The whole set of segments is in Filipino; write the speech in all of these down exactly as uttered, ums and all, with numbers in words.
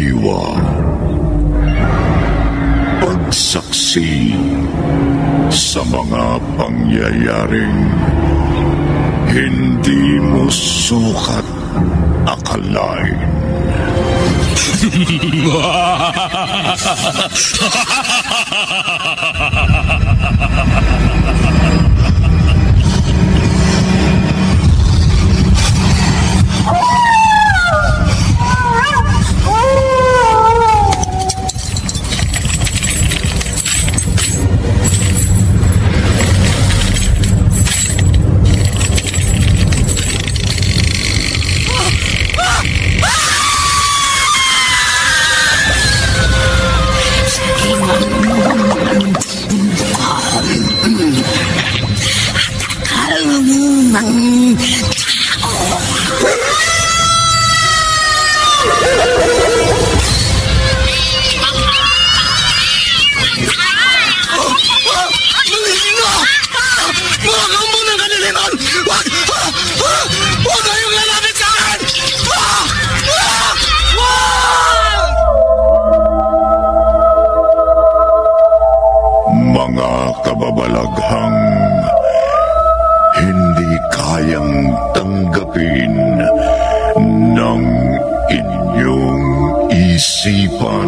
diwa. Pagsaksi sa mga pangyayaring hindi mo sukat akalain. Mga kababalaghang hindi kayang tanggapin ng inyong isipan,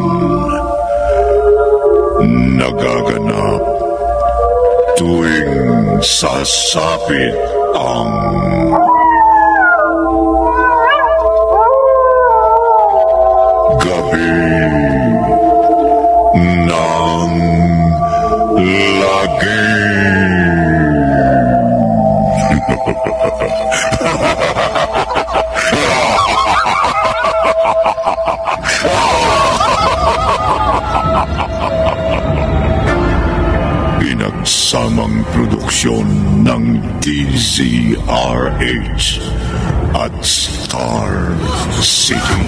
nagaganap tuwing sasapit ang gabi ng Lagim. Pinagsamang produksyon ng D Z R H at Star City.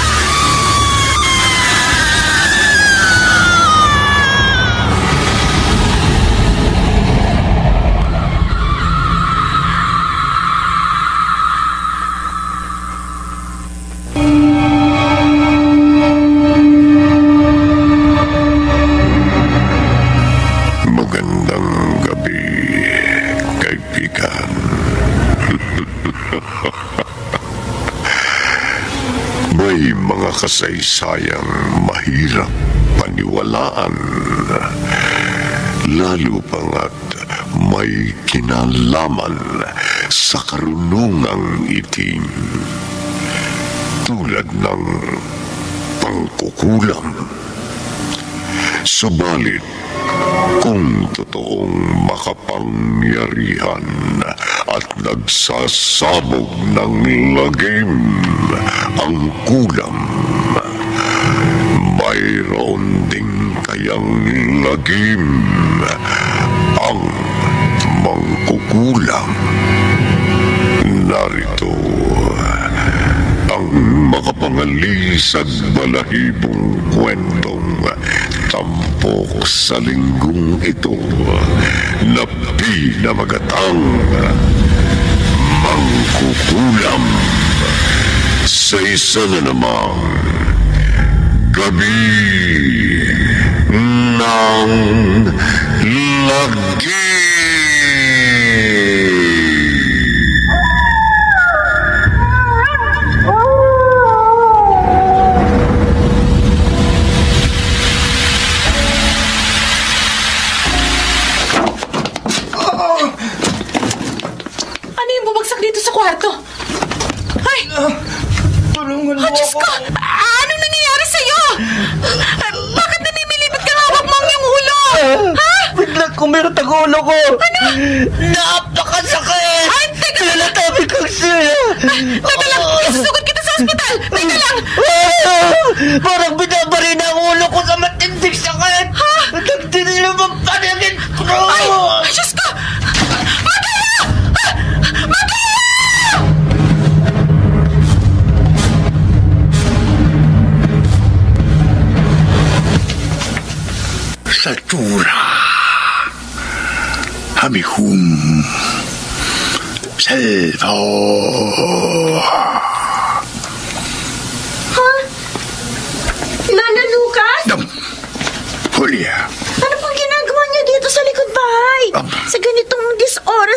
May mga kasaysayang mahirap paniwalaan, lalo pangat may kinalaman sa karunungang itim, tulad ng pangkukulam. Subalit, kung totoong makapangyarihan at nagsasabog ng lagim ang kulam, mayroon ding kayang lagim ang mangkukulam. Narito ang makapangalisad balahibong kwentong tampok sa linggong ito na pinamagatang Mangkukulam, sa isa na namang gabi ng Lagim. Kwarto. Ay! Uh, tulungan mo oh, Diyos ako. ko! Ano nangyayari sa'yo? Bakit namimilipit ka hawak mo ang iyong ulo? Uh, ha? Biglang kumirat ang ulo ko. Ano? Napakasakit! Ay, teka! Nalatabi kang siya. Teka lang! Isusugod kita sa ospital! Teka lang! Uh, parang binabari na ang ulo ko sa matinding sakit. Ha? Nagdinilam ang paningin ko. Ay! Diyos ko! Magaya! Magaya! Satura Hamihum Salvo. Ha?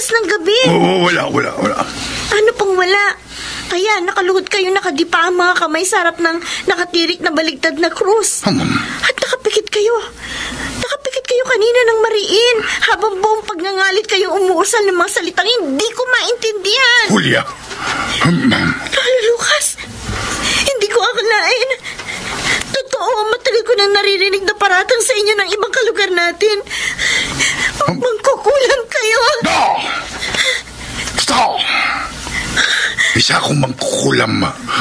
oras ng gabi. Oo, wala, wala, wala. Ano pang wala? Ayan, nakaluhod kayo, nakadipa ang mga kamay sa harap ng nakatirik na baligtad na krus. Hmm. At nakapikit kayo. Nakapikit kayo kanina ng mariin. Habang buong pagngangalit kayo umuusal ng mga salitang hindi ko maintindihan. Julia. Hmm. Lolo Lucas, hindi ko akalain. Totoo, matagal ko nang naririnig na paratang sa inyo ng ibang kalugar natin. Mangkukulam kayo. No! Stop! Isa akong mangkukulam.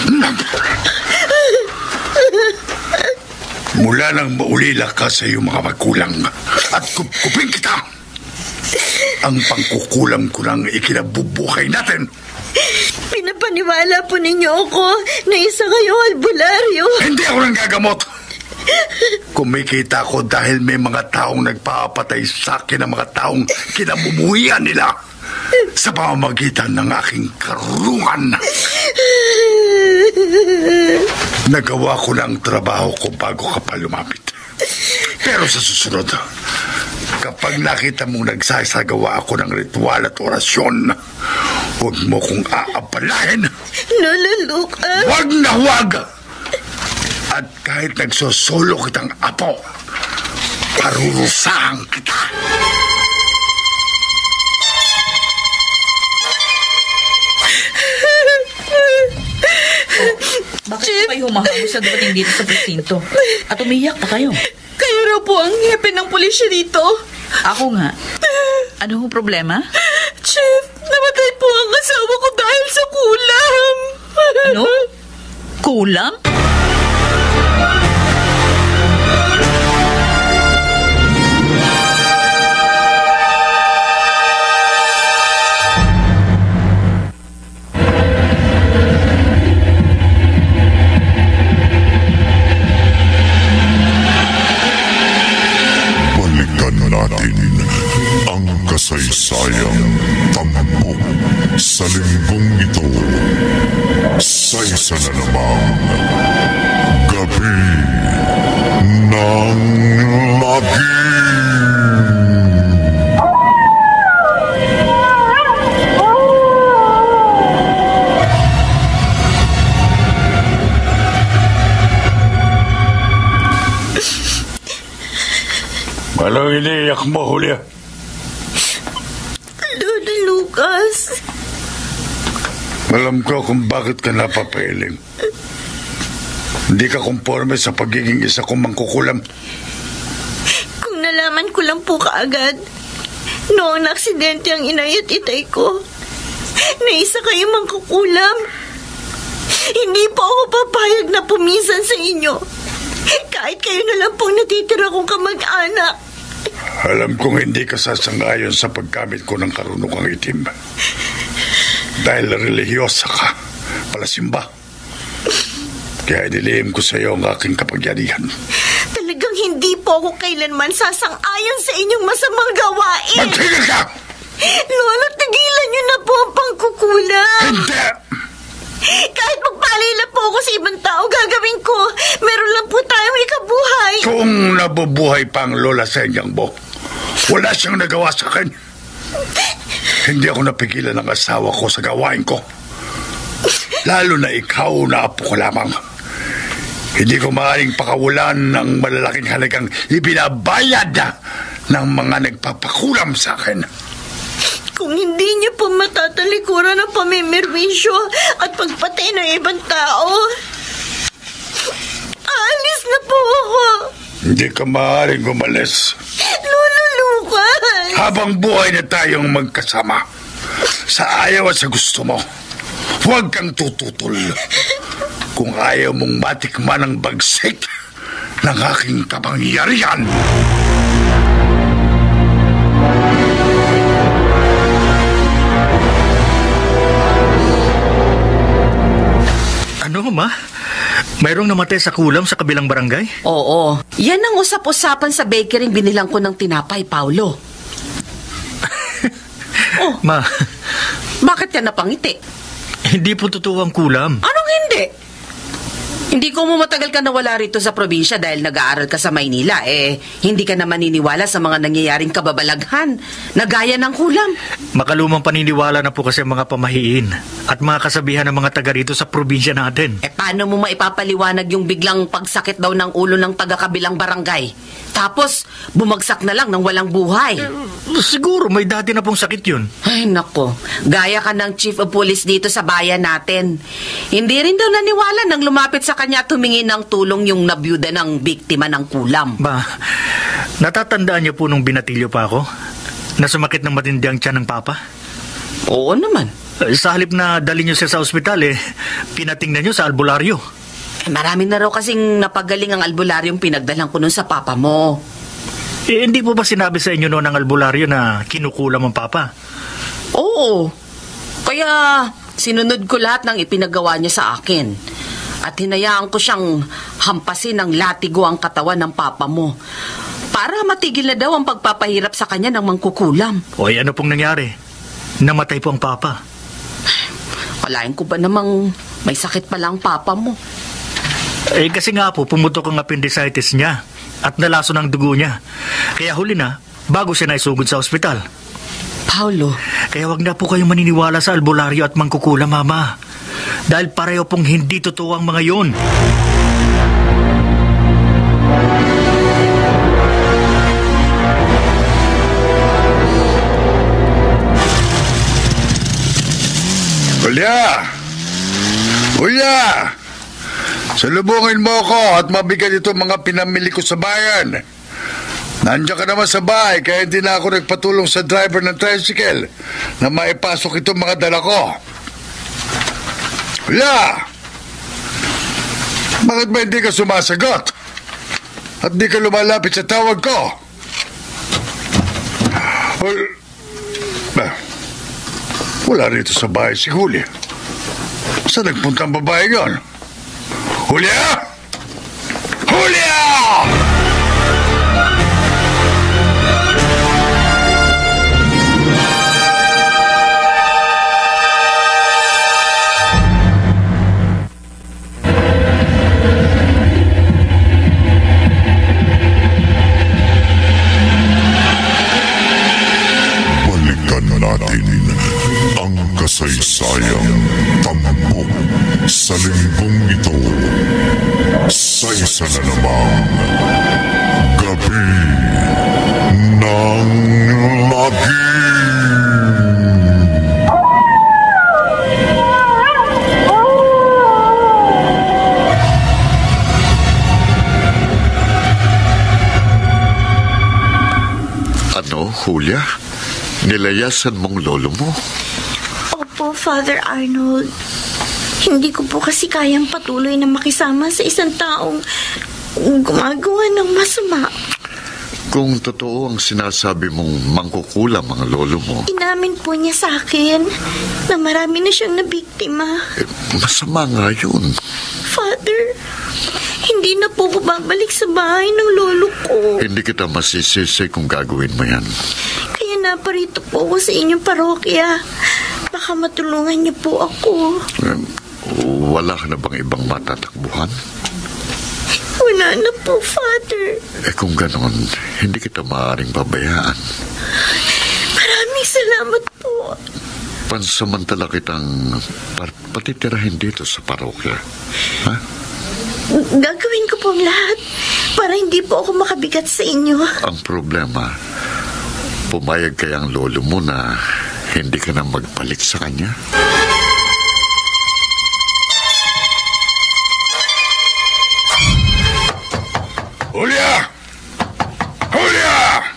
Mula nang maulila ka sa iyong mga magulang at kupkupin kita, ang pangkukulam ko nang ikinabubuhay natin. Pinapaniwala po ninyo ako na isa kayong albularyo. Hindi ako nang gagamot. Kumikita ko dahil may mga taong nagpapatay sa akin ng mga taong kinamumuhian nila sa pamamagitan ng aking karunungan. Nagawa ko na ang trabaho ko bago ka pa lumapit. Pero sa susunod, kapag nakita mong nagsasagawa ako ng ritual at orasyon, huwag mo kong aabalahin. Lolo Lucas. Huwag na huwag! At kahit nagsosolo kitang apo, parurusahan kita. Bakit Chief? Kayo humahamos sa dating dito sa presinto? At umiyak pa kayo? Kayo raw po ang hepe ng pulisya dito. Ako nga. Ano ang problema? Chief, namatay po ang asawa ko dahil sa kulam. Ano? Kulam? Kasaysayang tampok sa linggong ito. Sa isa na namang Gabi ng Lagim. Walang iniiyak mo, Julia. Lucas. Alam ko kung bakit ka napapailing. Hindi ka konforme sa pagiging isa kong mangkukulam. Kung nalaman ko lang po kaagad, noong na-aksidente ang inay at itay ko, na isa kayo mangkukulam, hindi po ako papayag na pumisan sa inyo. Kahit kayo na lang pong natitira kong kamag-anak. Alam kong hindi ka sasangayon sa paggamit ko ng karunungang itim. Dahil relihiyosa ka, palasimba. Kaya nilihim ko sa iyo ang aking kapagyarihan. Talagang hindi po ako kailanman sasang-ayon sa inyong masamang gawain. Magtigil ka! Lolo, tigilan niyo na po ang pangkukulam. Hindi! Kahit magpalila po ako sa ibang tao, gagawin ko. Meron lang po tayong ikabuhay. Kung nabubuhay pa ang lola sa inyong bo, wala siyang nagawa sa akin. Hindi ako napigilan ng asawa ko sa gawain ko. Lalo na ikaw na apo ko lamang. Hindi ko maaaring pakawalan ng malalaking halagang ibinabayad ng mga nagpapakulam sa akin. Kung hindi niyo po matatalikuran ang pamimirwisyo at pagpatay ng ibang tao, aalis na po ako. Hindi ka maaaring umalis. Lolo Lucas! Habang buhay na tayong magkasama, sa ayaw at sa gusto mo, huwag kang tututol. Kung ayaw mong matikman ang bagsik ng aking kapangyarihan. Ano, ma? Mayroong namatay sa kulam sa kabilang barangay? Oo. Yan ang usap-usapan sa bakery binilang ko ng tinapay, Paulo. Oh, Ma, bakit ka napangiti? hindi po totoo ang kulam. Anong hindi? Hindi ko mo matagal ka nawala rito sa probinsya dahil nag-aaral ka sa Maynila. Eh, hindi ka naman naniniwala sa mga nangyayaring kababalaghan na gaya ng kulam. Makalumang paniniwala na po kasi ang mga pamahiin at mga kasabihan ng mga taga rito sa probinsya natin. Eh, paano mo maipapaliwanag yung biglang pagsakit daw ng ulo ng taga-kabilang barangay? Tapos, bumagsak na lang ng walang buhay. Eh, siguro may dati na pong sakit yun. Ay, nako. Gaya ka ng chief of police dito sa bayan natin. Hindi rin daw naniwala nang lumapit sa kanya at humingi ng tulong yung nabiyuda ng biktima ng kulam. Ba, natatandaan niyo po nung binatilyo pa ako? Na sumakit ng matindi ang tiyan ng papa? Oo naman. Eh, sa halip na dali niyo siya sa ospital, eh, pinatingnan niyo sa albularyo. Eh, marami na raw kasing napagaling ang albularyong pinagdalang ko nun sa papa mo. Eh, hindi po ba sinabi sa inyo noon ng albularyo na kinukulam ang papa? Oo. Kaya sinunod ko lahat ng ipinagawa niya sa akin. At hinayaan ko siyang hampasin ng latigo ang katawan ng papa mo. Para matigil na daw ang pagpapahirap sa kanya ng mangkukulam. Oy, ano pong nangyari? Namatay po ang papa. Walain ko ba namang may sakit pala ang papa mo? Eh, kasi nga po, pumutok ang appendicitis niya at nalaso ng dugo niya. Kaya huli na, bago siya naisugod sa ospital. Paulo. Kaya wag na po kayong maniniwala sa albularyo at mangkukulam, Mama. Dahil pareho pong hindi totoo ang mga yun. Hulya! Hulya! Salubungin mo ako at mabigat itong mga pinamili ko sa bayan. Nandiyan ka naman sa bahay kaya hindi na ako nagpatulong sa driver ng tricycle na maipasok itong mga dala ko. Hulya! Bakit ba hindi ka sumasagot? At di ka lumalapit sa tawag ko? Hul... Ah, wala rito sa bahay si Julia. Saan nagpunta ang babae yun? Julia! Julia! Ang kasaysayang tampok sa linggong ito sa isa na namang Gabi ng Lagim. Ano, Julia? Nilayasan mong lolo mo? Opo, Father Arnold. Hindi ko po kasi kayang patuloy na makisama sa isang taong gumagawa ng masama. Kung totoo ang sinasabi mong mangkukulam ang lolo mo... Inamin po niya sa akin na marami na siyang nabiktima. Eh, masama nga yun. Father, hindi na po ko babalik sa bahay ng lolo ko. Hindi kita masisisi kung gagawin mo yan. Kaya naparito po ako sa inyong parokya. Baka matulungan niyo po ako. Eh, wala ka na bang ibang matatakbuhan? Wala na po, Father. Eh kung ganon, hindi kita maaaring babayaan. Maraming salamat po. Pansamantala kitang patitirahin dito sa parokya. Ha? Gagawin ko po ang lahat para hindi po ako makabigat sa inyo. Ang problema, pumayag kaya ang lolo mo na hindi ka na magpalit sa kanya? Julia! Julia!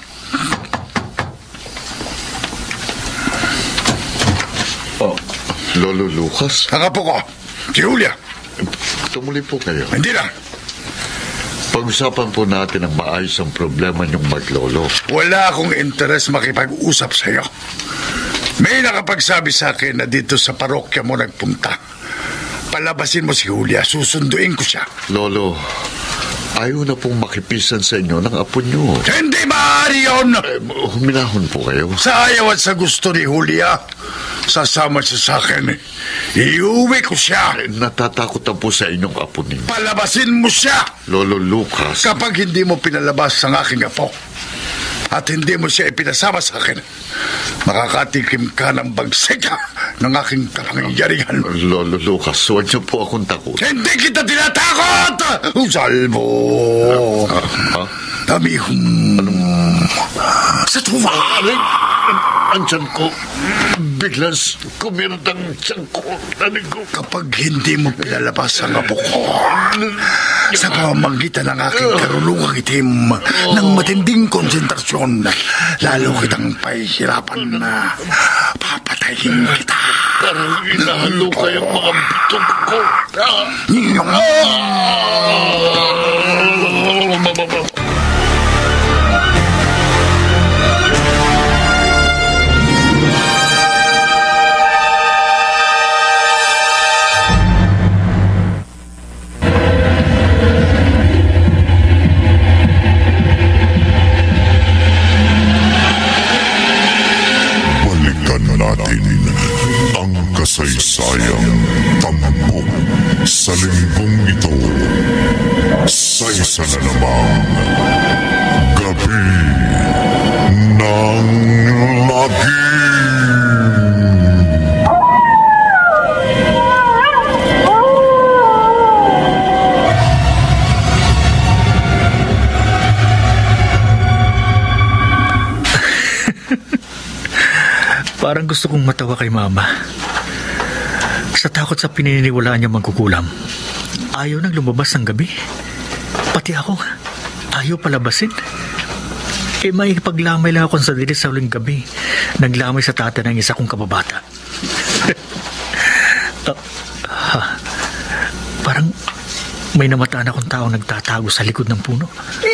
Oh, Lolo Lucas? Ang apo ko, si Julia. Tumuli po kayo. Hindi na. Pag-usapan po natin ang maayos ang problema niyong maglolo. Wala akong interes makipag-usap sa iyo. May nakapagsabi sa akin na dito sa parokya mo nagpunta. Palabasin mo si Julia, susunduin ko siya. Lolo, ayaw na pong makipisan sa inyo ng apo niyo. Hindi maaari yun! Eh, huminahon po kayo. Sa ayaw at sa gusto ni Julia, Sasama siya sa akin. Iuwi ko siya. Eh, natatakot ang po sa inyong apo ninyo. Palabasin mo siya. Lolo Lucas. Kapag hindi mo pinalabas ang aking apo at hindi mo siya ipinasama sa akin, makakatikim ka ng bagsika ng aking kapangyarihan. Lolo Lucas, huwag niyo po akong takot. Hindi kita tinatakot! Salvo! Ah, ah? Dami kong... Sa tuwa! Aling, ang tiyan ko, biglang kumirot ang tiyan ko. ko. Kapag hindi mo pinalabas ang apo ko, sa pamamagitan ng aking karulungang itim ng matinding konsentrasyon, lalo kitang pahihirapan na papatayin kita. Parang inahalo kayong mga bitog ko. Natin ang kasaysayang tampok sa linggong ito sa isa na namang Gabi ng Lagim. Parang gusto kong matawa kay Mama. Sa takot sa pininiwalaan niya Mangkukulam, ayaw nang lumabas ng gabi. Pati ako, ayaw palabasin. Eh, may paglamay lang ako sa dilis sa uling gabi. Naglamay sa tata ng isa kong kababata. uh, ha, parang may namataan akong tao nagtatago sa likod ng puno.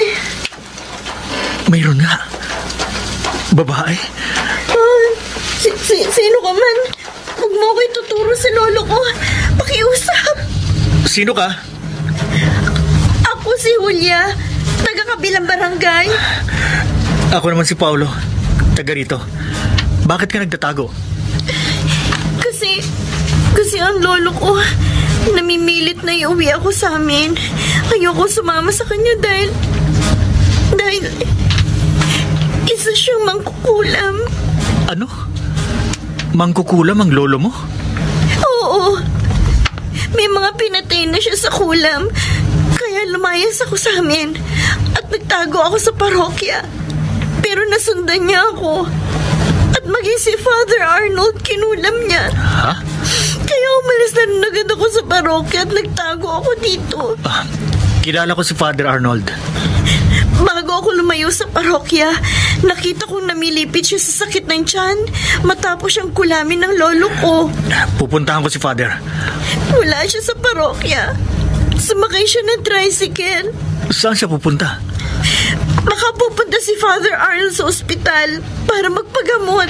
Mayroon nga. Babae. Si, si, sino ka man? Huwag mo ko ituturo sa lolo ko. Pakiusap. Sino ka? Ako si Julia, taga-kabilang barangay. Ako naman si Paulo, taga rito. Bakit ka nagtatago? Kasi, kasi ang lolo ko, namimilit na iuwi ako sa amin. Ayoko sumama sa kanya dahil, dahil, isa siyang mangkukulam. Ano? Mangkukulam ang lolo mo? Oo. May mga pinatay na siya sa kulam. Kaya lumayas ako sa amin at nagtago ako sa parokya. Pero nasundan niya ako. At maging si Father Arnold kinulam niya. Ha? Kaya umalis na rin agad ako sa parokya at nagtago ako dito. Ah, kilala ko si Father Arnold. Bago ako lumayo sa parokya, nakita kong namilipit siya sa sakit ng tiyan matapos siyang kulamin ng lolo ko. Pupuntahan ko si Father. Wala siya sa parokya. Sumakay siya ng tricycle. Saan siya pupunta? Baka pupunta si Father Arnold sa ospital para magpagamot.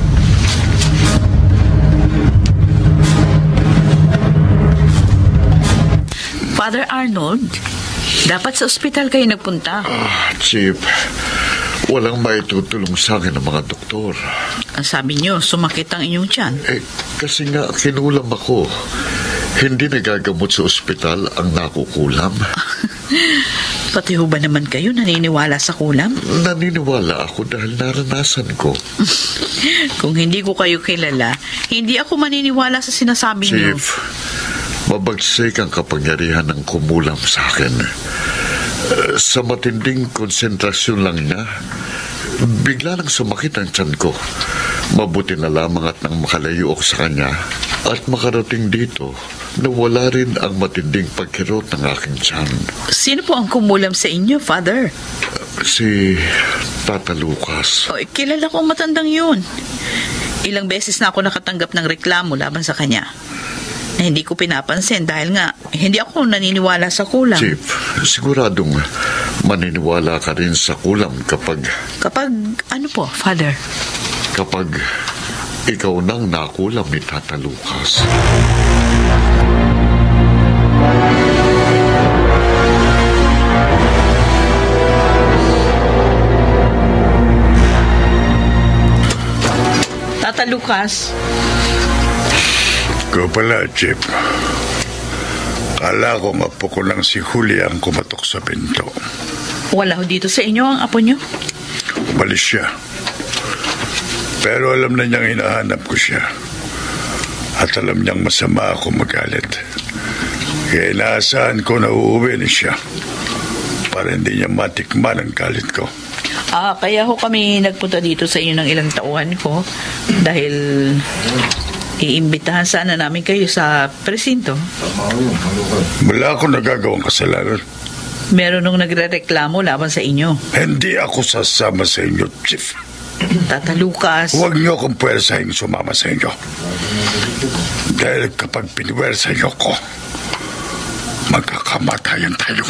Father Arnold, dapat sa ospital kayo nagpunta. Ah, Chief, walang maitutulong sa akin ng mga doktor. Ang sabi niyo, sumakit ang inyong tiyan. Eh, kasi nga kinulam ako. Hindi nagagamot sa ospital ang nakukulam. Pati ho ba naman kayo naniniwala sa kulam? Naniniwala ako dahil naranasan ko. Kung hindi ko kayo kilala, hindi ako maniniwala sa sinasabi niyo. Chief, mabagsik ang kapangyarihan ng kumulam sa akin. Uh, sa matinding konsentrasyon lang niya, bigla nang sumakit ang tiyan ko. Mabuti na lamang at nang makalayo ako sa kanya at makarating dito, nawala rin ang matinding pagkirot ng aking tiyan. Sino po ang kumulam sa inyo, Father? Uh, si Tata Lucas. Oh, kilala ko ang matandang yun. Ilang beses na ako nakatanggap ng reklamo laban sa kanya. Na hindi ko pinapansin dahil nga hindi ako naniniwala sa kulam. Chief, siguradong maniniwala ka rin sa kulam kapag... Kapag ano po, Father? Kapag ikaw nang nakulam ni Tata Lucas. Tata Lucas, Ikaw pala, Chip. Kala ko nga po ko lang si Julia ang kumatok sa pinto. Wala ho dito sa inyo ang apo nyo? Umalis siya. Pero alam na niyang hinahanap ko siya. At alam niyang masama ako magalit. Kaya inaasahan ko na uuwi ni siya para hindi niya matikman ang galit ko. Ah, kaya ho kami nagpunta dito sa inyo ng ilang tauhan ko dahil iimbitahan sana namin kayo sa presinto. Wala akong nagagawang kasalanan. Meron nung nagre-reklamo laban sa inyo. Hindi ako sasama sa inyo, Chief. Tata Lucas. Huwag niyo akong puwersahin sumama sa inyo. Dahil kapag piniwersa niyo ko, magkakamatayan tayo.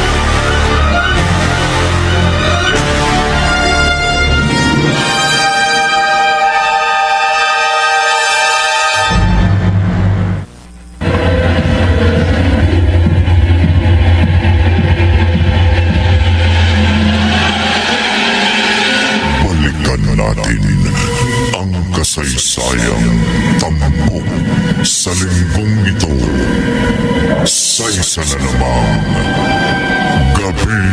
Natin ang kasaysayang tampok sa linggong ito. Sa isa na namang Gabi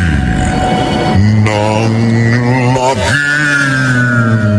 ng Lagim.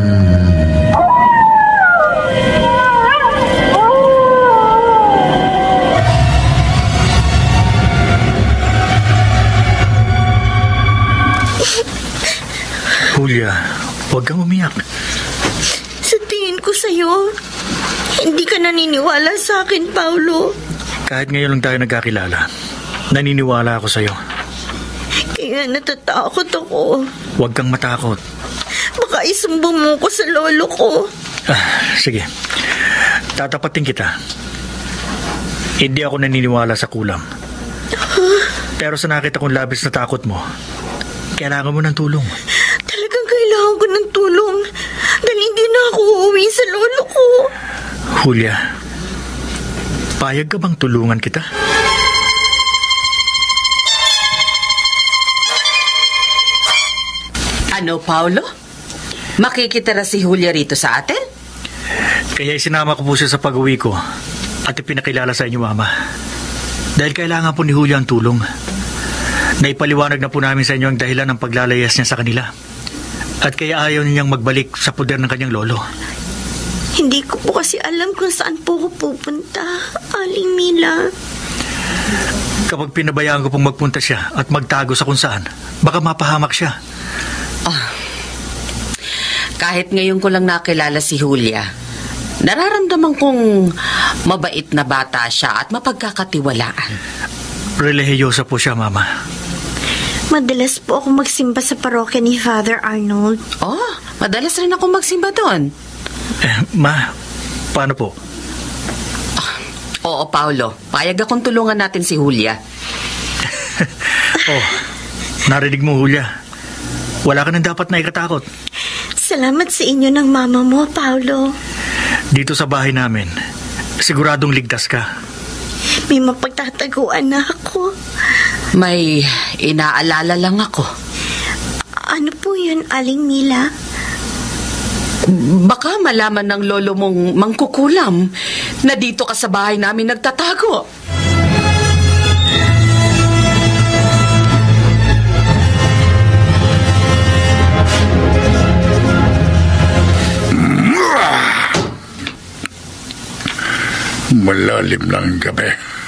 Julia, huwag kang umiyak. Sa tingin ko sa'yo, hindi ka naniniwala sa akin, Paulo. Kahit ngayon lang tayo nagkakilala, naniniwala ako sa'yo. Kaya natatakot ako. Huwag kang matakot. Baka isumbong mo ko sa lolo ko. Ah, sige. Tatapatin kita. Hindi ako naniniwala sa kulam. Huh? Pero sa nakita kong labis na takot mo, kailangan mo ng tulong. Talagang kailangan ko ng tulong dahil hindi na ako uuwi sa lolo ko. Julia, payag ka bang tulungan kita? Ano, Paulo? Makikitira si Julia rito sa atin? Kaya isinama ko po siya sa pag-uwi ko at ipinakilala sa inyo, Mama. Dahil kailangan po ni Julia ang tulong. Naipaliwanag na po namin sa inyo ang dahilan ng paglalayas niya sa kanila. At kaya ayaw niyang magbalik sa poder ng kanyang lolo. Hindi ko po kasi alam kung saan po ako pupunta, Aling Mila. Kapag pinabayaan ko pong magpunta siya at magtago sa kung saan, baka mapahamak siya. Oh, kahit ngayon ko lang nakilala si Julia, nararamdaman kong mabait na bata siya at mapagkakatiwalaan. Relihiyosa po siya, Mama. Madalas po ako magsimba sa parokya ni Father Arnold. Oh, madalas rin ako magsimba doon. Eh, Ma, paano po? Oh, oo, Paulo. Payag akong tulungan natin si Julia. Oh, narinig mo, Julia. Wala ka nang dapat na ikatakot. Salamat sa inyo ng mama mo, Paulo. Dito sa bahay namin, siguradong ligtas ka. May mapagtataguan na ako. May inaalala lang ako. Ano po yun, Aling Mila? Baka malaman ng lolo mong Mangkukulam na dito ka sa bahay namin nagtatago. Malalim na ang gabi.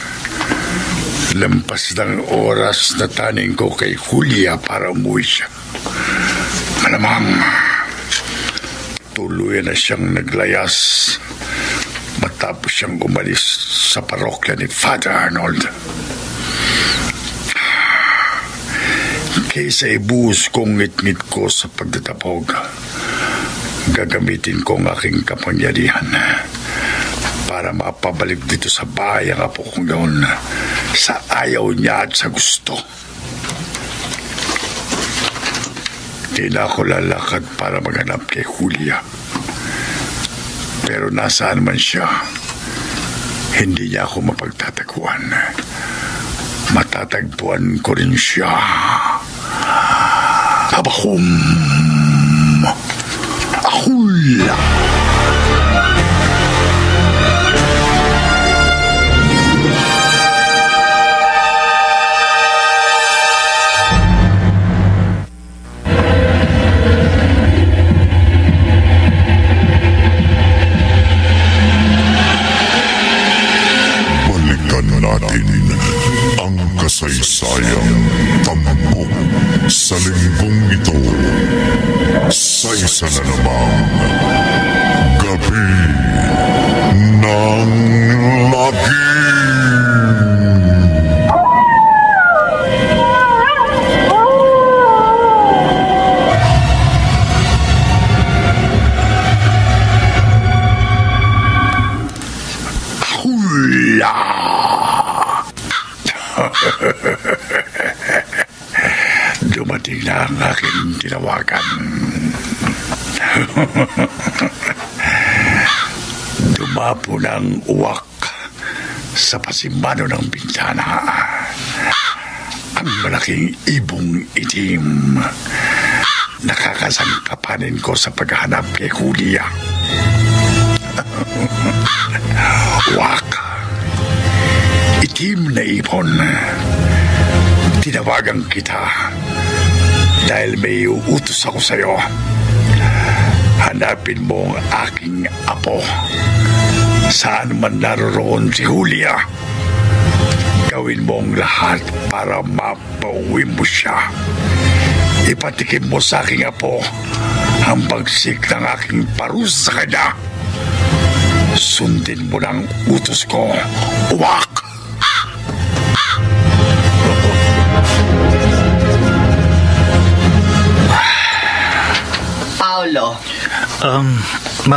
Lampas ng oras na taning ko kay Julia para umuwi siya. Malamang tuluyan na siyang naglayas matapos siyang umalis sa parokya ni Father Arnold. Kaysa ibuhos kong ngit-ngit ko sa pagtatapog, gagamitin ko ang aking kapangyarihan para mapabalik dito sa bahay ang apo kong yun sa ayaw niya at sa gusto. Di na ako lalakad para maghanap kay Julia. Pero nasaan man siya, hindi niya ako mapagtataguan. Matatagpuan ko rin siya. Abahum! Ahula! kasaysayang tampok sa linggong ito. Sa isa na namang Gabi ng Lagim. Hula! Dumating na ang aking tinawagan. Dumapo ng uwak sa pasimano ng bintana. Ang malaking ibong itim. Nakakasangkapanin ko sa paghahanap kay Julia. Uwak. Itim na ibon. Tinawagan kita dahil may uutos ako sa'yo. Hanapin mo ang aking apo. Saan man naroon si Julia, gawin mo ang lahat para mapauwi mo siya. Ipatikim mo sa aking apo ang pagsik ng aking parusa sa kanya. Sundin mo ng utos ko, uwak! Paolo. Um, ma.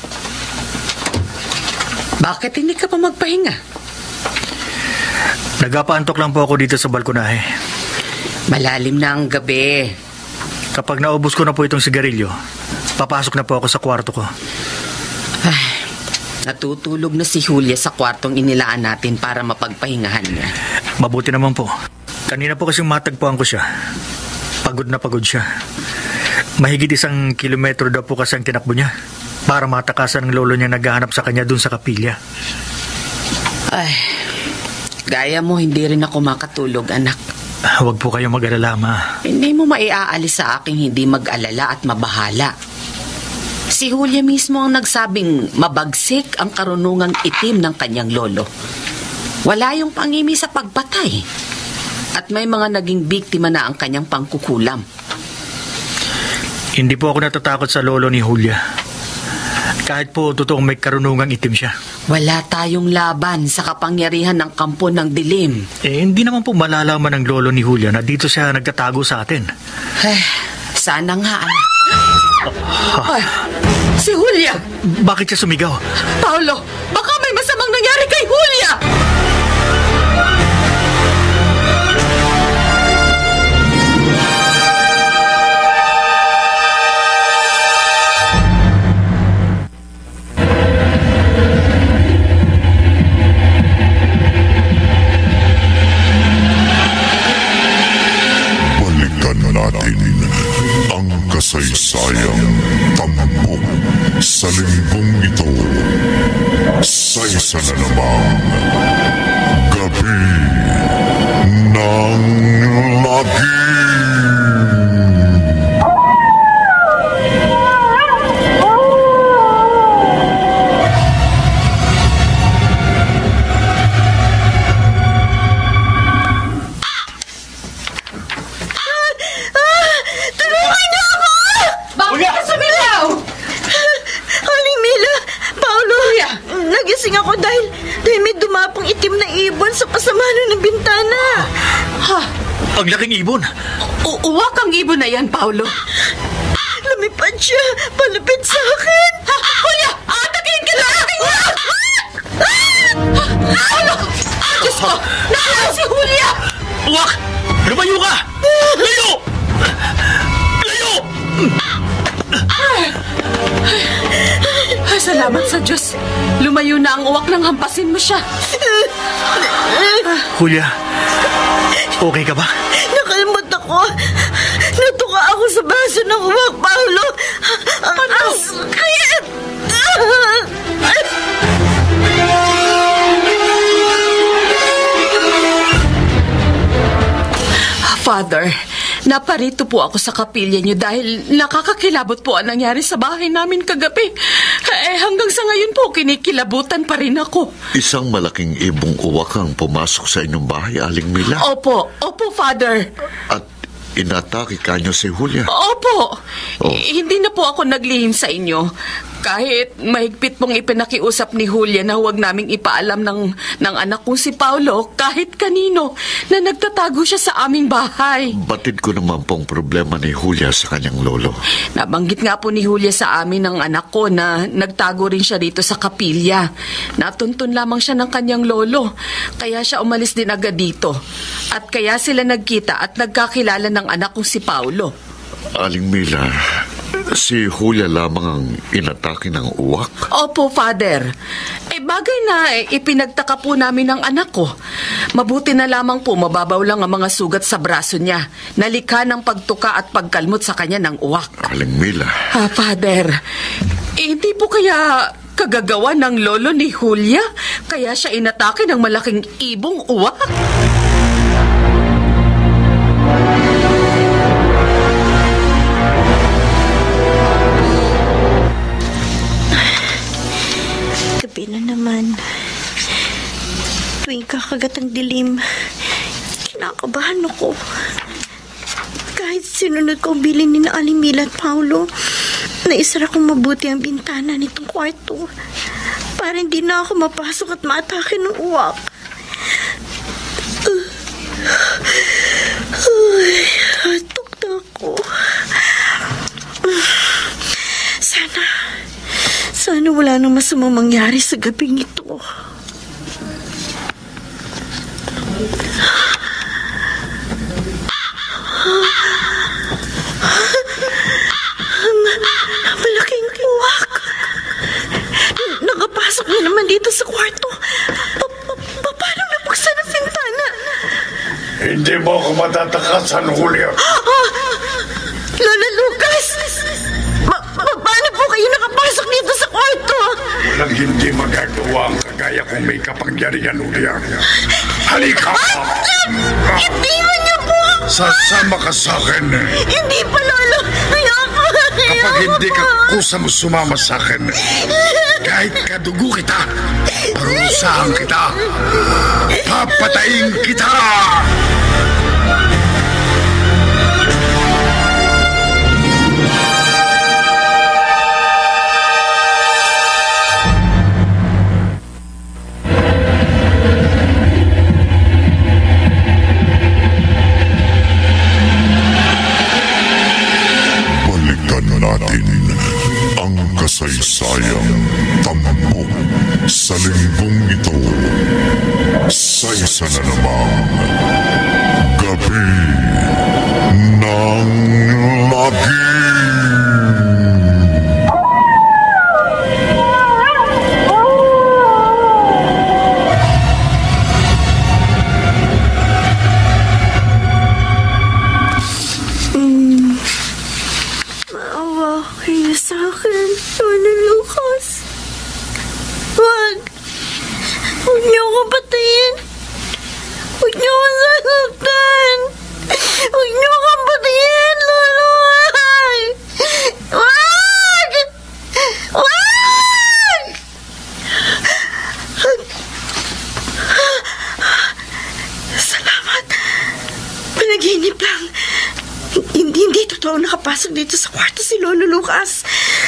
Bakit hindi ka pa magpahinga? Nagapaantok lang po ako dito sa balkonahe. Malalim na ang gabi. Kapag naubos ko na po itong sigarilyo, papasok na po ako sa kwarto ko. Ay, natutulog na si Julia sa kwartong inilaan natin para mapagpahingahan niya. Mabuti naman po. Kanina po kasing matagpuan ko siya. Pagod na pagod siya. Mahigit isang kilometro daw po kasi ang tinakbo niya para matakasan ng lolo niya naghahanap sa kanya dun sa kapilya. Ay, gaya mo, hindi rin ako makatulog, anak. Huwag po kayong mag-alala, ma. Hindi mo maiaalis sa aking hindi mag-alala at mabahala. Si Julia mismo ang nagsabing mabagsik ang karunungang itim ng kanyang lolo. Wala yung pangimi sa pagpatay. At may mga naging biktima na ang kanyang pangkukulam. Hindi po ako natatakot sa lolo ni Julia. Kahit po totoong may karunungang itim siya. Wala tayong laban sa kapangyarihan ng kampo ng dilim. Eh, hindi naman po malalaman ng lolo ni Julia na dito siya nagtatago sa atin. Eh, sana nga, anak. Ay, si Julia! Bakit siya sumigaw? Paolo, baka may masamang nangyari kay Julia! Kasaysayang tampok sa linggong ito. Sa isa na namang Gabi ng Lagim. Nagising ako dahil, dahil may dumapong itim na ibon sa pasamano ng bintana. Ha? Ang laking ibon? U- uwak ang ibon na yan, Paolo. Lumipad siya, palapit sa akin. Ha? Julia! Atakin ka na aking uwak! Paolo! Diyos ko! Nakuha si Julia! Uwak! Lumayo ka! Layo! Layo! Ay, salamat sa Diyos. Lumayo na ang uwak nang hampasin mo siya. Julia, okay ka ba? Nakalmot ako. Natuka ako sa baso ng uwak, Paolo. Ang Ano? sakit! Father, naparito po ako sa kapilya niyo dahil nakakakilabot po ang nangyari sa bahay namin kagabi. Eh, hanggang sa ngayon po, kinikilabutan pa rin ako. Isang malaking ibong uwak ang pumasok sa inyong bahay, Aling Mila. Opo, opo, Father. At inatake ka niyo si Julia. Opo. Oh. Eh, hindi na po ako naglihim sa inyo. Kahit mahigpit pong ipinakiusap ni Julia na huwag naming ipaalam ng, ng anak kong si Paulo kahit kanino na nagtatago siya sa aming bahay. Batid ko naman pong problema ni Julia sa kanyang lolo. Nabanggit nga po ni Julia sa amin ng anak ko na nagtago rin siya dito sa kapilya. Natuntun lamang siya ng kanyang lolo. Kaya siya umalis din agad dito. At kaya sila nagkita at nagkakilala ng anak kong si Paulo. Aling Mila, si Julia lamang ang inatake ng uwak? Opo, Father. Eh, bagay na eh, ipinagtaka po namin ng anak ko. Mabuti na lamang po mababaw lang ang mga sugat sa braso niya. Nalikha ng pagtuka at pagkalmot sa kanya ng uwak. Aling Mila. Ah, Father, eh, hindi po kaya kagagawa ng lolo ni Julia? Kaya siya inatake ng malaking ibong uwak? Gabi na naman. Tuwing kakagat ang dilim, kinakabahan ako. Kahit sinunod ko ang bilin ni na Aling Mila at Paulo, naisara kong mabuti ang bintana nitong kwarto para hindi na ako mapasok at maatake ng uwak. Ay, tukta ko. Sana, sana wala nang masamang mangyari sa gabing ito. Malaking uwak. Nakapasok na naman dito sa kwarto. Pa- pa- paano nabuksan ang bintana? Hindi mo ako matatakasan, Julia. Ah! Lola Lucas! Ma- ma- paano po kayo nakapasok dito sa kwarto? Walang hindi magagawa ang kagaya kung may kapangyarihan, Julia. Halika! Iwan niyo po! Sasama ka sa akin. Hindi pa, Lolo! Ayoko! Kapag hindi ka kusang sumama sa akin, kahit kadugo kita, parusahan kita, papatayin kita! Natin ang kasaysayang tampok sa linggong ito sa isa na namang Gabi ng Lagim. Kaya sa akin, Lola Lucas. Wag. Huwag niyo ako patayin. Huwag niyo ako sasaktan. Huwag niyo ako patayin, Lolo. Wag. Wag. Wag. Salamat. Panaginip lang. Hindi, hindi totoo nakapasok dito sa kwarto si Lolo Lucas.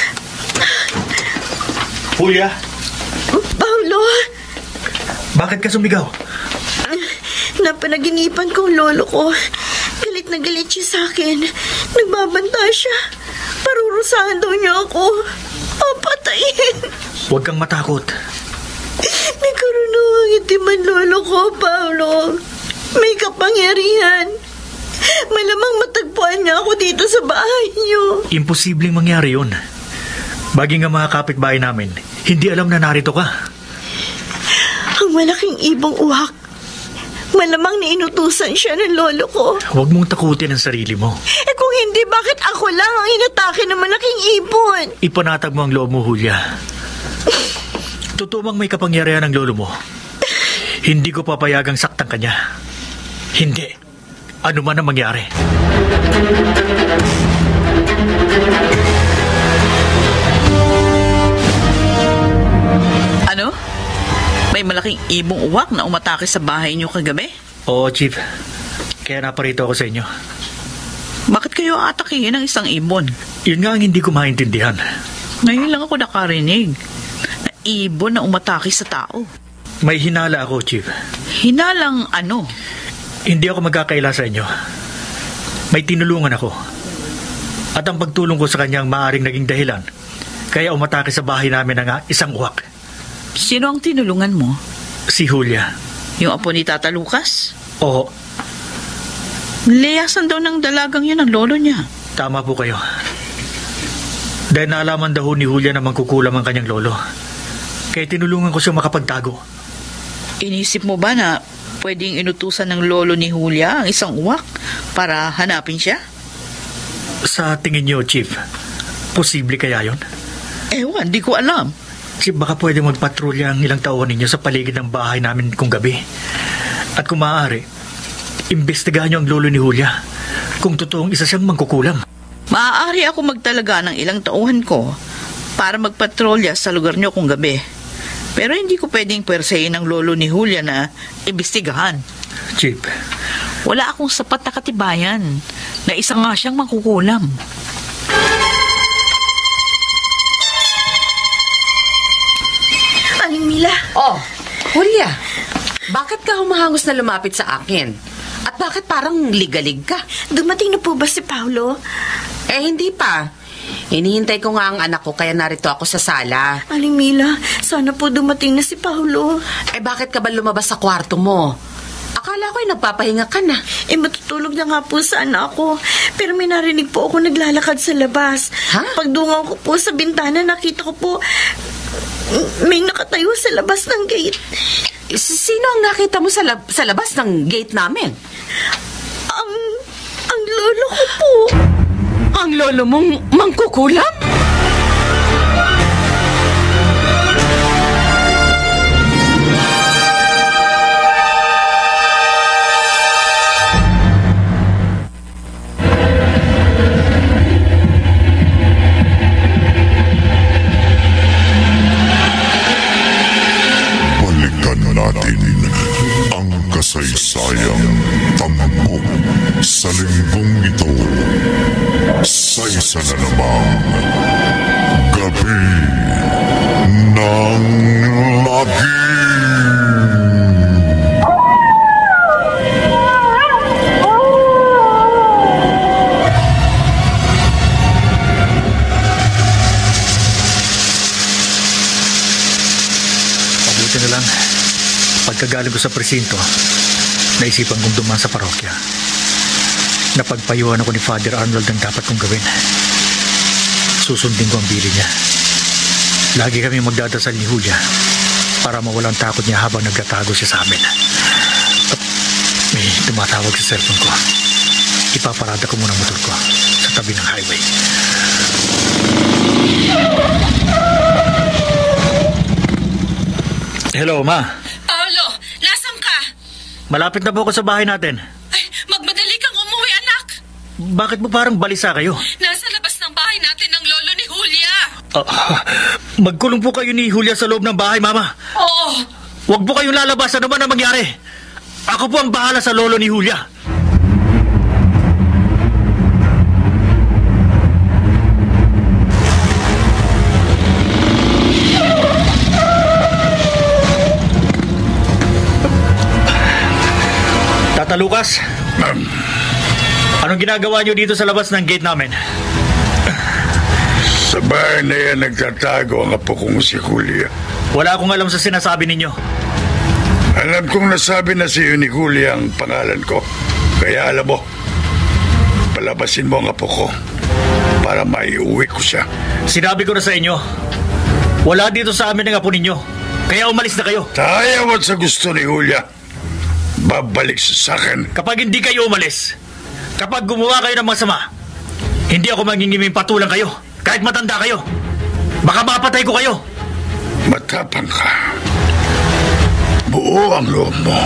Julia? Paulo? Bakit ka sumigaw? Napanaginipan ko ang lolo ko. Galit na galit siya sa akin. Nagbabanta siya. Parurusahan daw niya ako. Papatayin. Huwag kang matakot. May karunungang itiman lolo ko, Paulo. May kapangyarihan. Malamang matagpuan niya ako dito sa bahay niyo. Imposibleng mangyari yun. Baging ang mga kapitbahay namin, hindi alam na narito ka. Ang malaking ibong uwak. Malamang nainutusan siya ng lolo ko. Huwag mong takutin ang sarili mo. Eh kung hindi, bakit ako lang ang inatake ng malaking ibon? Ipanatag mo ang loob mo, Julia. Totoo bang may kapangyarihan ng lolo mo? Hindi ko papayagang saktan kanya. Hindi. Ano man ang mangyari. May malaking ibong uwak na umatake sa bahay niyo kagabi? Oo, Chief. Kaya naparito ako sa inyo. Bakit kayo atakihin ng isang ibon? Yun nga ang hindi ko maintindihan. Ngayon lang ako nakarinig na ibon na umatake sa tao. May hinala ako, Chief. Hinalang ano? Hindi ako magkakaila sa inyo. May tinulungan ako. At ang pagtulong ko sa kanya ang maaaring naging dahilan. Kaya umatake sa bahay namin ang isang uwak. Sino ang tinulungan mo? Si Julia. Yung apo ni Tata Lucas? Oo. Layasan daw ng dalagang yun ang lolo niya. Tama po kayo. Dahil naalaman daw ni Julia na mangkukulam ang kanyang lolo. Kaya tinulungan ko siya makapagtago. Inisip mo ba na pwedeng inutusan ng lolo ni Julia ang isang uwak para hanapin siya? Sa tingin niyo, Chief, posible kaya yun? Ewan, di ko alam. Chief, baka pwede magpatrolya ang ilang tauhan ninyo sa paligid ng bahay namin kung gabi. At kung maaari, imbestigahan niyo ang lolo ni Julia kung totoong isa siyang mangkukulam. Maaari ako magtalaga ng ilang tauhan ko para magpatrolya sa lugar niyo kung gabi. Pero hindi ko pwedeng pwersahin ng lolo ni Julia na imbestigahan. Chief, wala akong sapat na katibayan na isa nga siyang mangkukulam. Aling Mila? Oh, Julia, bakit ka humahangos na lumapit sa akin? At bakit parang ligalig ka? Dumating na po ba si Paolo? Eh, hindi pa. Hinihintay ko nga ang anak ko kaya narito ako sa sala. Aling Mila, sana po dumating na si Paolo. Eh, bakit ka ba lumabas sa kwarto mo? Akala ko ay nagpapahinga ka na. Eh, matutulog na nga po sana ako. Pero may narinig po ako naglalakad sa labas. Ha? Pagdungaw ko po sa bintana, nakita ko po may nakatayo sa labas ng gate. Sino ang nakita mo sa, lab- sa labas ng gate namin? Ang, ang lolo ko po. Ang lolo mong mangkukulam? Balikan natin ang kasaysayang tampok sa linggong ito. Sa isa na namang Gabi ng Lagim. Mabuti na lang. Pagkagaling ko sa presinto, naisipan kong dumaan sa parokya. Napagpayuhan ako ni Father Arnold ang dapat kong gawin. Susundin ko ang bili niya. Lagi kami magdadasal ni Julia para mawala ang takot niya habang nagtatago siya sa amin. At may tumatawag sa cellphone ko. Ipaparada ko muna ang motor ko sa tabi ng highway. Hello, Ma. Paolo, nasan ka? Malapit na po ako sa bahay natin. Ay, magmadali kang umuwi, anak. Bakit mo parang balisa kayo? Nasa labas ng bahay natin ang lolo ni Julia. Uh, magkulong po kayo ni Julia sa loob ng bahay, Mama. Oo. Huwag po kayong lalabas. Ano man ang mangyari? Ako po ang bahala sa lolo ni Julia. Tata Lucas, Ma'am, anong ginagawa niyo dito sa labas ng gate namin? sa bahay na yan nagtatago ang apo kong si Julia. Wala akong alam sa sinasabi ninyo. Alam kong nasabi na sa iyo ni Julia ang pangalan ko. Kaya alam mo, palabasin mo ang apo ko para maiuwi ko siya. Sinabi ko na sa inyo, wala dito sa amin ang apo ninyo. Kaya umalis na kayo. Tayo at sa gusto ni Julia, babalik sa akin. Kapag hindi kayo umalis, kapag gumawa kayo ng masama, hindi ako magiging patulang kayo. Kahit matanda kayo. Baka mapatay ko kayo. Matapang ka. Buo ang loob mo.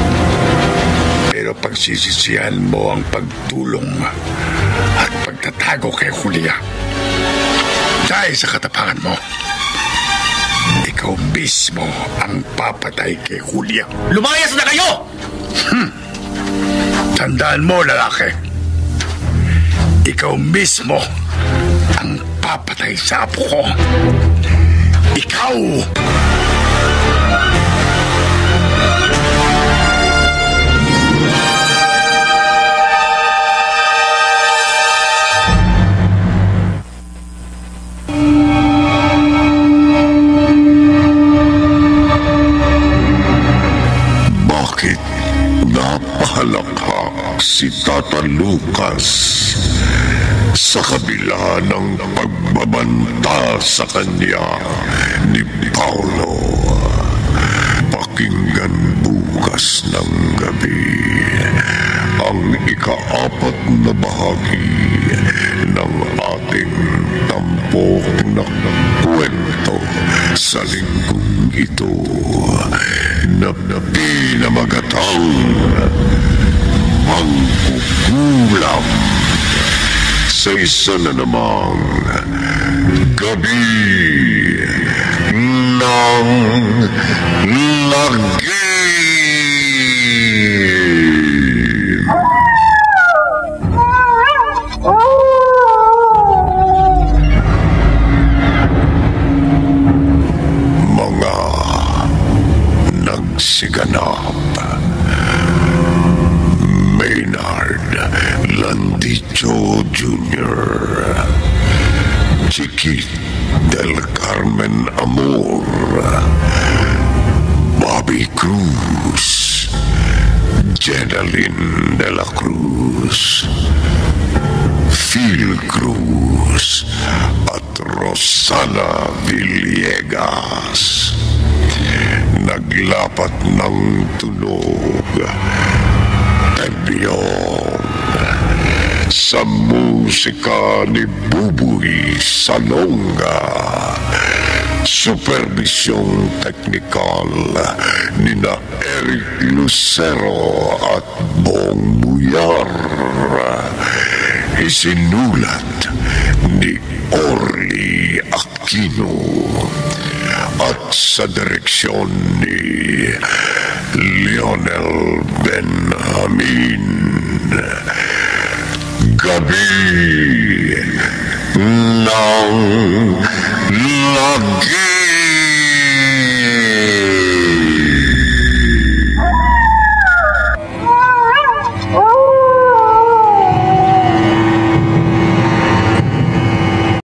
Pero pagsisisihan mo ang pagtulong at pagtatago kay Julia. Dahil sa katapangan mo, ikaw ikaw mismo ang papatay kay Julia. Lumayas na kayo! Hmm. Tandaan mo, lalaki. Ikaw mismo ang papatay sa apo ko. Ikaw! Bakit napahalakhak si Tata Lucas sa kabila ng pagbabanta sa kanya ni Paolo? Pakinggan bukas ng gabi ang ikaapat na bahagi ng ating tampok na kwento sa linggong ito na pinamagatang Mangkukulam sa isa na namang gabi ng Lagim. Mga nagsiganap: Maynard Landicho Junior, Chiquit del Carmen Amor, Bobby Cruz, Jeneline de la Cruz, Phil Cruz at Rosana Villegas. Naglapat ng tunog Tembyong sa musika ni Bubuy Salonga. Supervisyong teknikal ni na Eric Lucero at Bong Buyar. Isinulat ni Orly Aquino at sa direksyon ni Lionel Benjamin. Gabi ng